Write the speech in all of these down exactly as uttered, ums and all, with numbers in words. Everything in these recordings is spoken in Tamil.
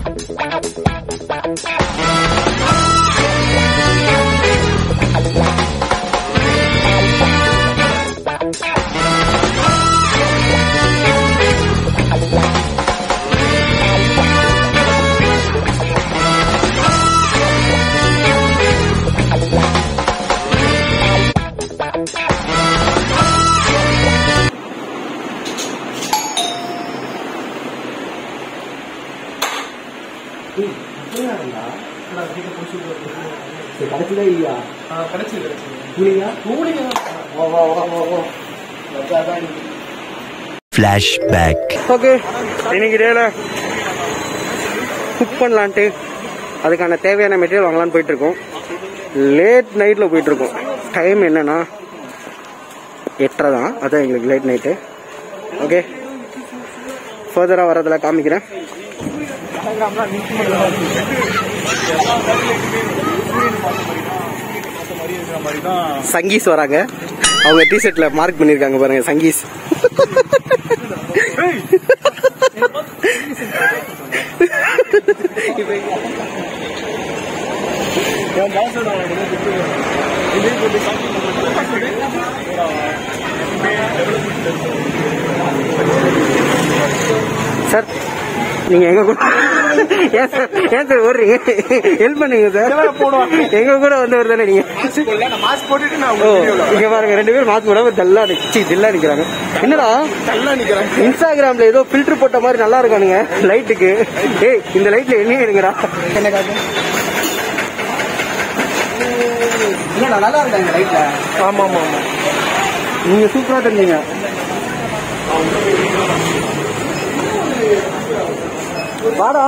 Flashback. ஓகே, இன்னைக்கு டேல குக் பண்ணலான்ட்டு அதுக்கான தேவையான மெட்டீரியல் வாங்கலான்னு போயிட்டு இருக்கோம். லேட் நைட்ல போயிட்டு இருக்கோம். டைம் என்னன்னா எட்டரை தான், அதான் எங்களுக்கு லேட் நைட்டு. ஓகே, ஃபர்தரா வரதுல காமிக்கிறேன். சங்கீஸ் வராங்க, அவங்க டிஷர்ட்ல மார்க் பண்ணிருக்காங்க பாருங்க, சங்கீஸ். சார் நீங்க எங்க கூட ஏன் சார் ஏன் சார் ஓடுறீங்க? ஹெல்ப் பண்ணுங்க சார். எங்க கூட வந்து வருதானே நீங்க? இங்க பாருங்க, ரெண்டு பேரும் மாஸ்க் போடாம தல்லா நிச்சு தில்லா நிக்கிறாங்க. என்னடா தல்லா நிக்கிறாங்க? இன்ஸ்டாகிராம்ல ஏதோ ஃபில்டர் போட்ட மாதிரி நல்லா இருக்கானுங்க லைட்டுக்கு. ஏய், இந்த லைட்ல என்ன எடுங்கடா? என்ன காட்டு? நல்லா இருக்காங்க லைட்ல. ஆமா ஆமா ஆமா, நீங்க சூப்பரா தெரிஞ்சீங்க. வாடா,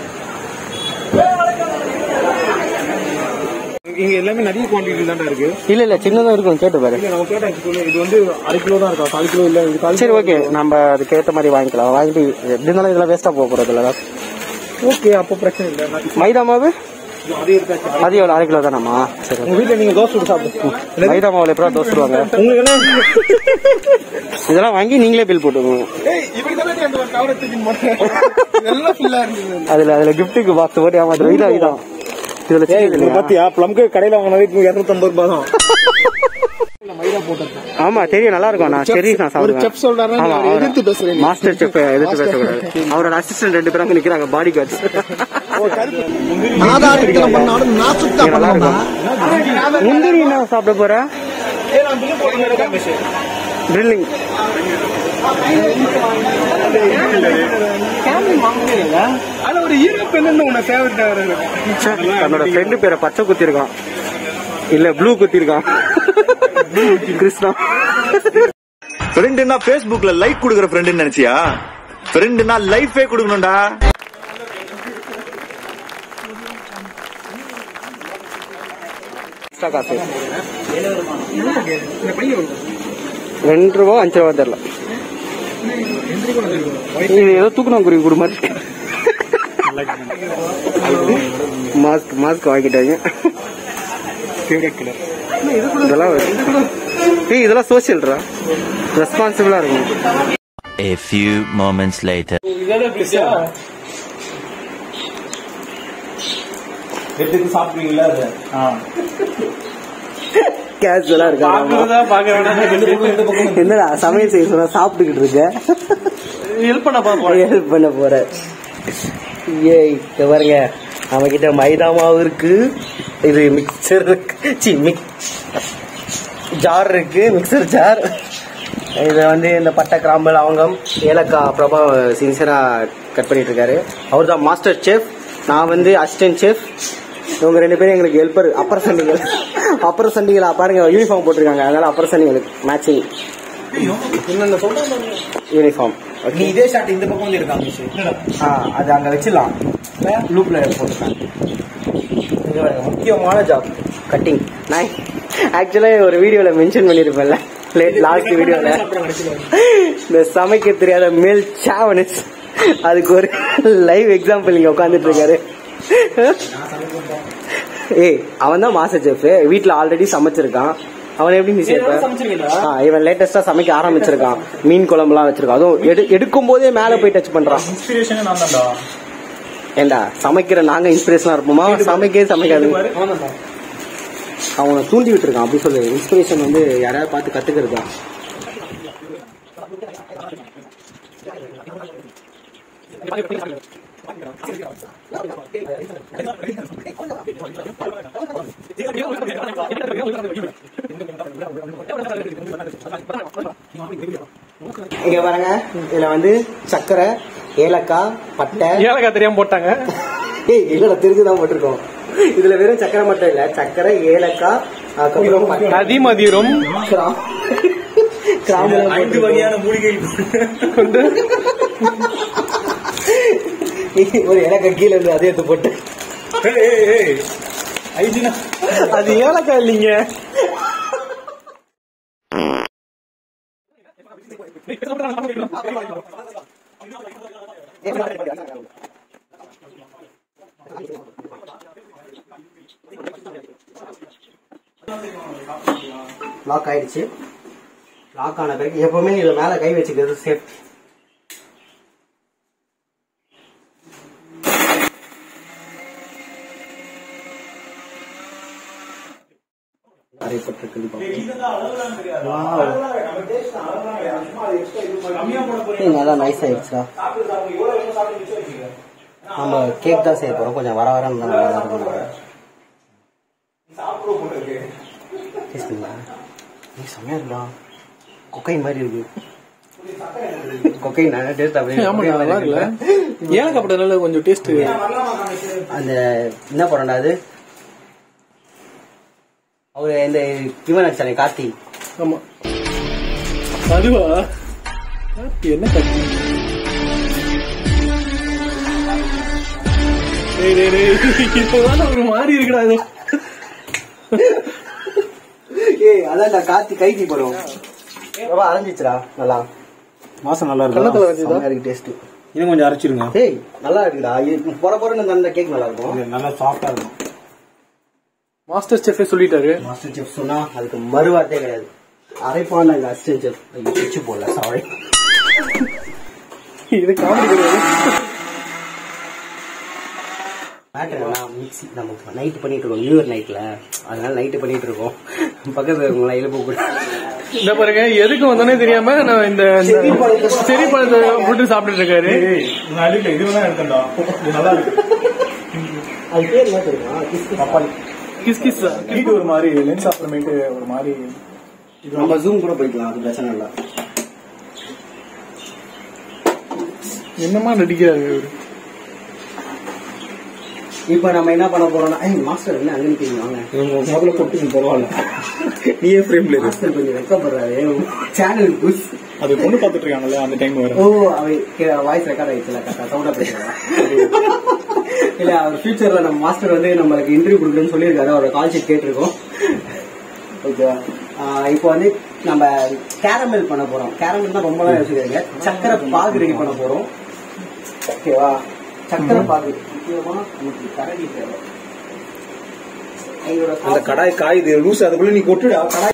இங்க எல்லாமே நிறைய குவான்டிட்டி தான் இருக்கு. இல்ல இல்ல சின்னதா இருக்கும், கேட்டு பாரு. நம்ம கேட்டேன், இது வந்து அரை கிலோ தான் இருக்கா, கால் கிலோ இல்ல. சரி ஓகே, நம்ம அதுக்கு ஏற்ற மாதிரி வாங்கிக்கலாம். வாங்கிட்டு எப்படி இருந்தாலும் இதெல்லாம் வேஸ்டா போக போறது இல்ல. ஓகே, அப்போ பிரச்சனை இல்லை. மைதா மாவு அது எவ்வளவு? அரை கிலோ தானாமா? சரி, உங்க வீட்டுல நீங்க தோசை சுட்டு சாப்பிடுங்க. மைதா மாவுல எப்படா தோசை சுடுவாங்க? உங்களுக்கு எல்லாம் இதெல்லாம் வாங்கி நீங்களே பில் போட்டுக்கோங்க. அதுல அதுல கிஃப்ட்டுக்கு பாக்ஸ் போட்டு ஏமாத்துறோம். இதான் இதான் இதுல பாத்தியா, பிளம்க்கு கடையில வாங்கினது இருநூத்தி ஐம்பது ரூபாய் தான். ஆமா தெரியும், நல்லா இருக்கும். நான் சரி நான் சாப்பிடுவேன். மாஸ்டர் செஃப் எதிர்த்து பேசக்கூடாது. அவரோட அசிஸ்டன்ட் ரெண்டு பேரும் நிக்கிறாங்க, பாடி கார்ட்ஸ். முந்திரி என்ன சாப்பிட போற? ட்ரில்லிங் என்னோட ஃப்ரெண்டு பேரை பச்சை குத்தி இருக்கான், இல்ல ப்ளூ குத்தி இருக்கான். கிருஷ்ணா ஃப்ரெண்டுனா ஃபேஸ்புக்ல லைக் கொடுக்குற ஃப்ரெண்டுன்னு நினைச்சியா? ஃப்ரெண்டுனா லைஃபே கொடுக்கணும்டா. காசு ரெண்டு ரூபா அஞ்சு ரூபா தெரியல. ஏதோ தூக்கணும் குருவி குடு மாதிரி. மாஸ்க் மாஸ்க் வாங்கிட்டாங்க. இதெல்லாம் ஏய் இதெல்லாம் சோசியல்ரா, ரெஸ்பான்சிபிளா இருக்கும். A few moments later. எடுத்து சாப்பிடுவீங்களா? கேஷுவலா இருக்கா? என்னடா சமையல் செய்ய சொன்னா சாப்பிட்டுக்கிட்டு இருக்க? ஹெல்ப் பண்ண ஹெல்ப் பண்ண போற? ஏய் பாருங்க, நம்ம கிட்ட மைதா மாவு இருக்கு, இது மிக்சர் இருக்கு, சி மிக்ஸ் ஜார் இருக்கு, மிக்சர் ஜார். இதை வந்து இந்த பட்டை கிராம்பு லவங்கம் ஏலக்காய் பிரபா சின்சரா கட் பண்ணிட்டு இருக்காரு. அவர் தான் மாஸ்டர் செஃப், நான் வந்து அசிஸ்டன்ட் செஃப். இவங்க ரெண்டு பேரும் எங்களுக்கு ஹெல்ப்பர். அப்பர் சண்டிகள் அப்பர் சண்டிகளா பாருங்க, யூனிஃபார்ம் போட்டிருக்காங்க, அதனால அப்பர் சண்டிகளுக்கு மேட்சிங் யூனிஃபார்ம். இதே ஷாட் இந்த பக்கம் வந்து இருக்காங்க, அது அங்க வச்சிடலாம், லூப்ல போட்டுருக்காங்க. முக்கியமான ஜாப் கட்டிங். நான் ஆக்சுவலா ஒரு வீடியோல மென்ஷன் பண்ணிருப்பேன்ல, லாஸ்ட் வீடியோல இந்த சமைக்க தெரியாத மேல் சாவனஸ், அதுக்கு ஒரு லைவ் எக்ஸாம்பிள் இங்க உட்காந்துட்டு இருக்காரு. ஏய் அவன் தான் மாஸ்டர் செஃப், வீட்டுல ஆல்ரெடி சமைச்சிருக்கான். அவன் எப்படி நீ சேர்ப்ப? இவன் லேட்டஸ்டா சமைக்க ஆரம்பிச்சிருக்கான், மீன் குழம்புலாம் வச்சிருக்கான். அதுவும் எடுக்கும் போதே மேல போய் டச் பண்றான். ஏண்டா சமைக்கிற நாங்க இன்ஸ்பிரேஷனா இருப்போமா? சமைக்கவே சமைக்காது. அவனை தூண்டி விட்டுருக்கான் அப்படி சொல்லு. இன்ஸ்பிரேஷன் வந்து யாராவது பார்த்து கத்துக்கிறது தான். இங்க பாருங்க, இதுல வந்து சக்கரை, ஏலக்காய், பட்டை. ஏலக்காய் தெரியாம போட்டாங்க. ஏய் இல்ல, தெரிஞ்சுதான் போட்டிருக்கோம். இதுல வெறும் சக்கரை மட்டும் இல்ல, சக்கரை, ஏலக்காய், அதுக்கப்புறம் அதிமதுரம், கிராம்பு, ஐந்து வகையான மூலிகை கொண்டு ஒரு ஏலக்காய் கீழே இருந்து அதே எடுத்து போட்டு. அது ஏலக்காய் இல்லைங்க. லாக் ஆயிடுச்சு. லாக் ஆன பிறகு எப்பவுமே இதுல மேல கை வச்சுக்கிறது சேஃப்டி. நல்லா நைஸ் ஆயிடுச்சா? நம்ம கேக் தான் செய்ய போறோம். கொஞ்சம் வர வர நல்லா இருக்கும். செம்மையா இருக்கலாம். கொக்கைன் மாதிரி இருக்கு. கொக்கைன் டேஸ்ட் அப்படியே ஏலக்காய் போட்டதுனால கொஞ்சம் டேஸ்ட். அந்த என்ன படம்டா அது? அவரு இந்த இவன் நடிச்சானே, கார்த்தி. ஆமா, அதுவா? என்ன கட்சி? இப்பதான் ஒரு மாதிரி இருக்கடா இது. ஏய் அதான் கார்த்தி கைதி படம். அரைஞ்சிச்சுடா நல்லா. மாசம் நல்லா இருக்கு. டேஸ்ட் இன்னும் கொஞ்சம் அரைச்சிருங்க. ஏய் நல்லா இருக்குடா. பொற பொறன்னு அந்த கேக் நல்லா இருக்கும். நல்லா சாஃப்டா இருக்கும். மாஸ்டர் செஃப் சொல்லிட்டாரு. மாஸ்டர் செஃப் சொன்னா அதுக்கு மறுவார்த்தே கிடையாது. அரைப்பான அசிஸ்டன்ட் செஃப் பிச்சு போடல. சாரி, இது காமெடி கிடையாது. மிக்ஸி நம்ம நைட் பண்ணிட்டு இருக்கோம், நியூ இயர் நைட்ல. அதனால நைட்டு பண்ணிட்டு இருக்கோம். பக்கத்துல இருக்கவங்களா எழுப்ப கூட இந்த பாருங்க, எதுக்கு வந்தோன்னே தெரியாம நான் இந்த செரி பழத்தை போட்டு சாப்பிட்டு இருக்காரு. இதுதான் எடுத்தா நல்லா இருக்கு. அது பேர் என்ன தெரியுமா? பப்பாளி கிஸ் கிஸ். இது ஒரு மாதிரி லென்ஸ் அப்புறமேட்டு ஒரு மாதிரி. நம்ம ஜூம் கூட போய்க்கலாம், அது பிரச்சனை இல்லை. என்னமா நடிக்கிறாரு. இப்ப நம்ம என்ன பண்ண போறோம்னா, மாஸ்டர் என்ன அங்க நிக்கிறீங்க? முதல்ல போட்டு பரவாயில்ல, நீயே ஃப்ரேம்ல மாஸ்டர் கொஞ்சம் வெக்கப்படுறாரு. சேனல் புஷ் அது பொண்ணு பாத்துட்டு இருக்காங்கல்ல அந்த டைம் வரும். ஓ, அவை வாய்ஸ் ரெக்கார்ட் ஆயிடுச்சுல, கரெக்டா சவுண்டா பேசுறாங்க. இல்ல, அவர் ஃபியூச்சர்ல நம்ம மாஸ்டர் வந்து நம்மளுக்கு இன்டர்வியூ கொடுக்குறேன்னு சொல்லியிருக்காரு. அவரோட கால் ஷீட் கேட்டிருக்கோம். ஓகேவா? இப்போ வந்து நம்ம கேரமல் பண்ண போறோம். கேரமல் தான் ரொம்ப நாள் யோசிக்கிறீங்க. சக்கரை பாகு ரெடி பண்ண போறோம். ஓகேவா? சக்கரை பாகு முக்கியமா நமக்கு கரடி தேவை. அந்த கடாய் காயுது லூஸ், அதுக்குள்ள நீ கொட்டுடா. கடாய்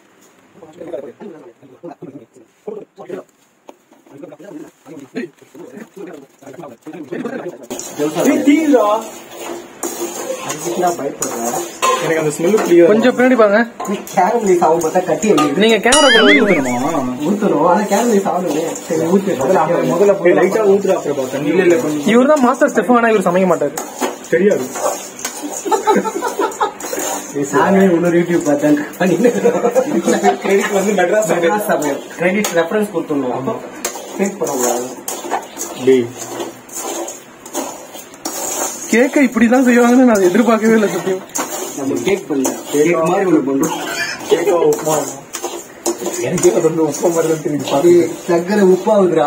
எனக்கு அந்த ஸ்மெல் பிடிக்காது. கொஞ்சம் பின்னாடி பாருங்க. கேரமல் சாவு பார்த்தா கட்டி நீங்க கேமரா ஊத்தணுமா? ஊத்தணும். ஆனா கேரமல் சாப்பிடுங்க. சரி ஊத்து. முதல்ல போய் லைட்டா ஊத்துறா. அப்புறம் தண்ணி இல்ல இல்ல. இவர் தான் மாஸ்டர் செஃப். ஆனா இவர் சமைக்க மாட்டாரு. தெரியாது. நானே இன்னொரு யூடியூப் பார்த்தேன். கிரெடிட் வந்து மெட்ராஸ் சமையல் கிரெடிட் ரெஃபரன்ஸ் கொடுத்துடணும். ஃபேக் பண்ணக்கூடாது. கேக்க இப்படிதான் செய்வாங்கன்னு நான் எதிர்பார்க்கவே இல்லை. சத்தியம் நம்ம கேக் பண்ணல, கேக் மாதிரி ஒன்று பண்றோம். கேக்கா உப்புமா எனக்கு வந்து உப்பா மாதிரி தான் தெரியுது. சக்கரை உப்பாவுதுரா.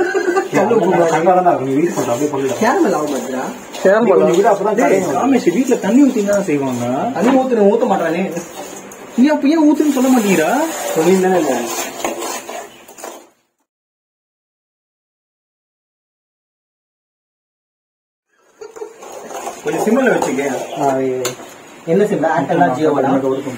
வீட்டுல தண்ணி ஊத்தி தான் செய்வாங்க. தண்ணி ஊத்து ஊத்த மாட்டானே. நீ அப்ப ஏன் ஊத்துன்னு சொல்ல மாட்டீங்களா? சொல்லியிருந்தானே இல்ல. கொஞ்சம் சிம்ல வச்சுக்க. என்ன சிம்ல? ஆட்டெல்லாம் ஜியோவா?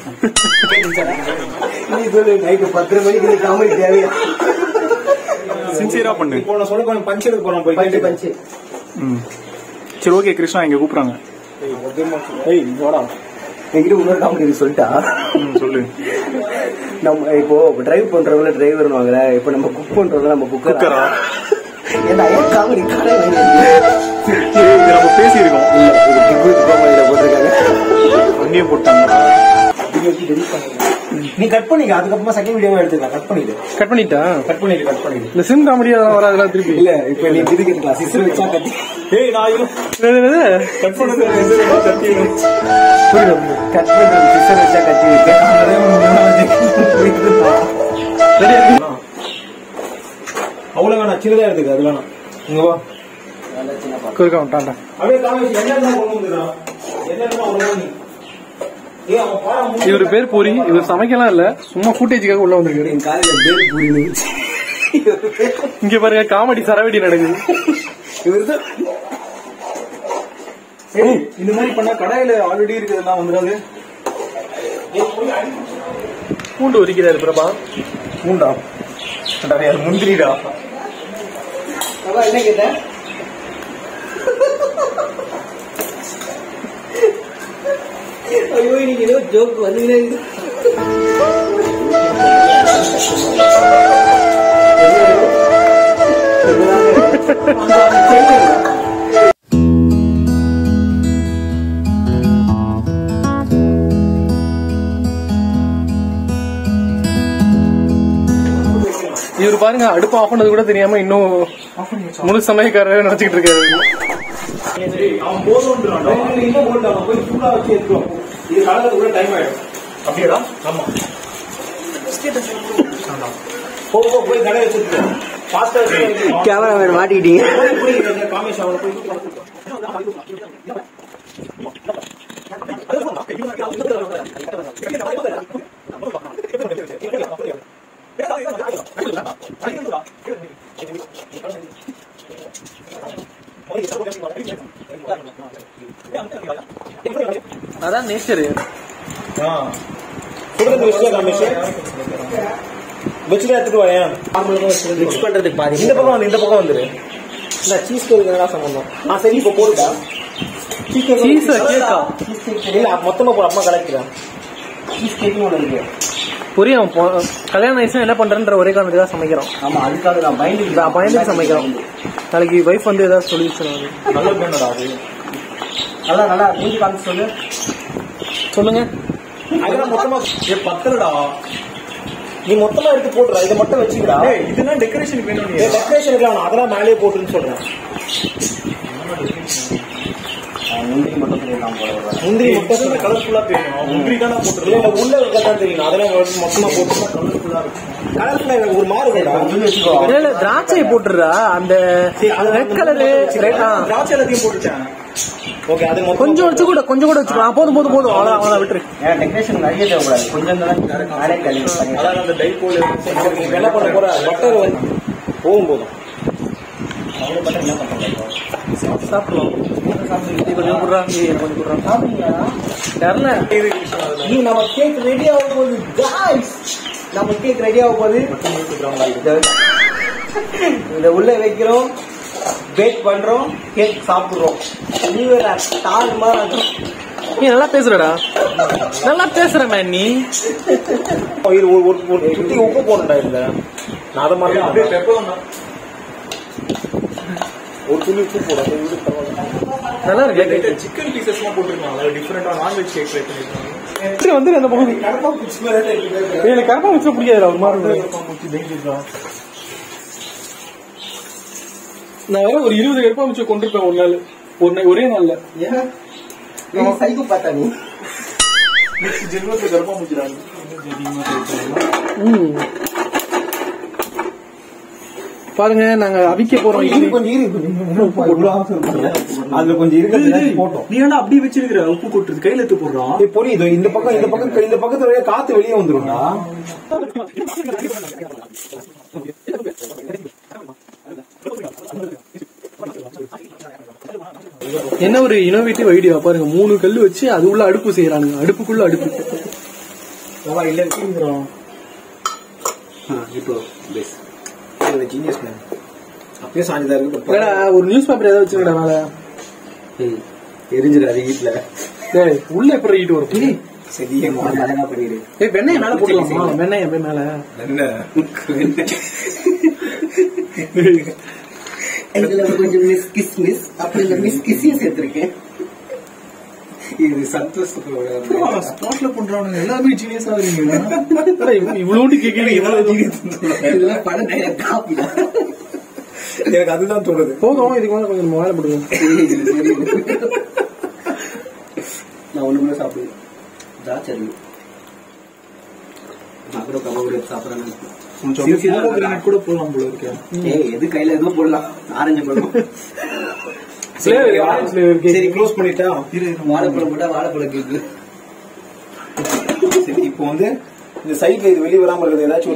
நைட்டு பத்து மணிக்கு காமெடி தேவையா? சின்சியரா பண்ணு. போன சொல்ல கொஞ்சம் பஞ்சு போறோம். போய் பஞ்சு பஞ்சு சரி ஓகே கிருஷ்ணா இங்க கூப்பிடுறாங்க. ஏய் வாடா. என்கிட்ட இன்னொரு காமெடி சொல்லிட்டா சொல்லு. நம்ம இப்போ டிரைவ் பண்றவங்கள டிரைவர்னுவாங்கல்ல, இப்போ நம்ம குக் பண்றவங்க நம்ம குக்கரா? ஏன்னா ஏன் காமெடி கடை நம்ம பேசியிருக்கோம். போட்டிருக்காங்க வண்டியை போட்டாங்க. நீ கட் பண்ணிக்க, அதுக்கப்புறமா செகண்ட் வீடியோ எடுத்துக்கலாம். கட் பண்ணிடு. கட் பண்ணிட்டா? கட் பண்ணிடு கட் பண்ணிடு. இந்த சிம் காமெடி அதெல்லாம் வராதுலாம் திருப்பி. இல்ல இப்ப நீ இது கேட்கலாம். சிஸ்டர் வச்சா கட்டி. ஏய் நான் கட் பண்ணது கட்டி கட் பண்றது சிஸ்டர் வச்சா கட்டி வைக்க. அவ்வளவு வேணாம், சின்னதா எடுத்துக்க. அது வேணாம். இங்க வா குறுக்க விட்டான்டா. அப்படியே காமிச்சு என்ன கொண்டு வந்துடுறான். என்ன அவ்வளவு நீ இவரு பேர் பூரி. இவர் சமைக்கலாம் இல்ல, சும்மா ஃபுட்டேஜுக்காக உள்ள வந்திருக்காரு. என் காலையில பேர் பூரி. இங்க பாருங்க காமெடி சரவெடி நடக்குது. இவருதான் இந்த மாதிரி பண்ணா கடாயில ஆல்ரெடி இருக்கிறதெல்லாம் வந்துடாது. பூண்டு உரிக்கிறாரு பிரபா. பூண்டா முந்திரிடா. என்ன கேட்ட? ஐயோ நீங்க ஏதோ ஜோக் வந்துங்களே. இவர் பாருங்க அடுப்பு ஆஃப் பண்ணது கூட தெரியாம இன்னும் முழு சமயக்காரர் நினைச்சுக்கிட்டு இருக்காரு. அவன் போதும்ன்றான். போய் சூடா வச்சு எடுத்துருவோம். இது காலத்துக்கு கூட டைம் ஆயிடும். அப்படியேடா? ஆமா. போ போ போய் கடை வச்சுட்டு ஃபாஸ்டா கேமராமேன் மாட்டிக்கிட்டீங்க. காமேஷ் அவரை போய் அதான் நேச்சர். வச்சுட்டு எடுத்துட்டு வாயேன். மிக்ஸ் பண்றதுக்கு பாதி இந்த பக்கம் வந்து இந்த பக்கம் வந்துரு. இல்ல சீஸ் கேக் என்னடா சம்பந்தம்? ஆ சரி இப்போ போடுடா. சீஸ் கேக்கா? இல்ல மொத்தமா போட அம்மா கலக்கிறேன். சீஸ் கேக் ஒன்று இருக்கு. புரியும். கல்யாணம் ஆயிடுச்சுன்னா என்ன பண்றேன்ற ஒரே காரணத்துக்காக சமைக்கிறோம். ஆமா அதுக்காக நான் பயந்து பயந்துட்டு சமைக்கிறோம். நாளைக்கு வைஃப் வந்து ஏதாவது சொல்லி நல்ல வேணும்டா. அது நல்லா நல்லா மூஞ்சி காமிச்சு சொல்லு. சொல்லுங்க. அதெல்லாம் மொத்தமா பத்தலடா. நீ மொத்தமா எடுத்து போட்டுறா. இதை மட்டும் வச்சுக்கடா. இதெல்லாம் டெக்கரேஷன் வேணும். டெக்கரேஷனுக்கு அவன் அதெல்லாம் மேலேயே போட்டுன்னு சொல்றேன். முந்திரி மட்டும் தெரியலாம் போல. முந்திரி மட்டும் கலர்ஃபுல்லா தெரியும். முந்திரி தானே போட்டுருக்கேன். உள்ள இருக்கதான் தெரியும். அதெல்லாம் மொத்தமா போட்டு கலர்ஃபுல்லா இருக்கும். கலர்ஃபுல்லா எனக்கு ஒரு மாறு திராட்சை போட்டுறா. அந்த ரெட் கலரு திராட்சை எல்லாத்தையும் போட்டுட்டேன். ஓகே அது கொஞ்சம் வச்சு கூட கொஞ்சம் கூட வச்சுக்கலாம். போதும் போதும் போதும் அவ்வளோ அவ்வளோ விட்டுரு. டெக்கரேஷன் நிறைய தேவைப்படாது. கொஞ்சம் நானே கல்வி அதான் அந்த டை போல் என்ன பண்ண போற பட்டர் வந்து போகும் போதும் அவ்வளோ பட்டர் என்ன பண்ணுறாங்க. சாப்பிடுவோம். கொஞ்சம் கொடுறா. கொஞ்சம் கொடுறா. சாப்பிடுங்களா? தெரில. நீ நம்ம கேக் ரெடி ஆக போகுது. காய்ஸ் நம்ம கேக் ரெடி ஆக போகுது. இதை உள்ள வைக்கிறோம், பேக் பண்றோம், கேக் சாப்பிடுறோம். நீ வேற ஸ்டார் மாதிரி நீ நல்லா பேசுறடா. நல்லா பேசுற மேன் நீ. ஒரு சுத்தி உப்பு போடண்டா. இல்ல நான் அதை மாதிரி ஒரு துணி உப்பு போட நல்லா இருக்கு. சிக்கன் பீசஸ் எல்லாம் போட்டுருக்காங்க. டிஃபரெண்டா நான்வெஜ் கேக் ட்ரை பண்ணிருக்காங்க. வந்து அந்த பகுதி கடப்பா பூச்சி மாதிரி எனக்கு கடப்பா பூச்சி பிடிக்காது. ஒரு மாதிரி நான் வேற ஒரு இருபது கருப்பா பூச்சி கொண்டிருப்பேன் ஒரு நாள். ஒரு ஒரே நாள்ல. சைக்கோ பார்த்தா நீ ஜென்மத்துல கருப்பா பூச்சிடாங்க. பாருங்க நாங்க அவிக்க போறோம். அதுல கொஞ்சம் இருக்கு போட்டோம். நீ ஏன்டா அப்படி வச்சிருக்கிற உப்பு கொட்டுறது கையில எடுத்து போடுறோம். புரியுது. இந்த பக்கம் இந்த பக்கம் இந்த பக்கத்துல காத்து வெளியே வந்துரும்டா. என்ன ஒரு இனோவேட்டிவ் ஐடியா பாருங்க. மூணு கல்லு வச்சு அது உள்ள அடுப்பு செய்யறானுங்க. அடுப்புக்குள்ள அடுப்பு. இல்ல இப்போ ஜீனியஸ் மேன் அப்பயே சாஞ்சிதான் இருக்கு. ஒரு நியூஸ் பேப்பர் ஏதாவது வச்சுக்கடா. எரிஞ்சிடாது வீட்டுல. டேய் உள்ள எப்படி ஈட்டு வரும்? சரி அழகா பண்ணிடு. ஏய் வெண்ணெய் மேல போடலாமா? வெண்ணெய் அப்படியே மேல இதுல கொஞ்சம் மிஸ் கிஸ்மிஸ் அப்படி இந்த மிஸ் கிஸ்ஸையும் சேர்த்திருக்கேன். இது சந்தோஷத்தோட ஸ்பாட்ல பண்றானுங்க எல்லாமே ஜீனியஸ் ஆகுறீங்க. இவ்வளவு கேக்குறீங்க இவ்வளவு இதெல்லாம் படம் காப்பி. எனக்கு அதுதான் தோணுது. போதும் இதுக்கு மேல கொஞ்சம் வாழை போடுவோம். நான் ஒண்ணுமே சாப்பிடுவேன். திராட்சை நான் கூட கம சாப்பிடறேன் கூட போடலாம் போல இருக்கேன். ஏய் எது கையில எதுவும் போடலாம். ஆரஞ்சு பழம் சரி க்ளோஸ் பண்ணிட்டா வாழைப்பழம் போட்டா வாழைப்பழம் கேக்கு. சரி இப்போ வந்து இந்த சைட்ல இது வெளியே வராம இருக்கிறது ஏதாச்சும்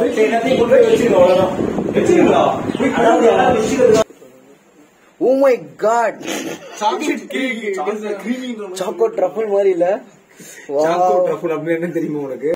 ஒரு oh my god chocolate cake choco truffle மாதிரி இல்ல. சாக்கோ ட்ரஃபிள் அப்படின்னு என்ன தெரியுமா உனக்கு?